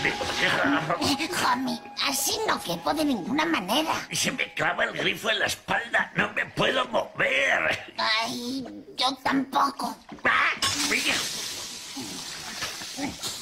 Homie, así no quepo de ninguna manera. Se me clava el grifo en la espalda. No me puedo mover. Ay, yo tampoco. ¡Ah!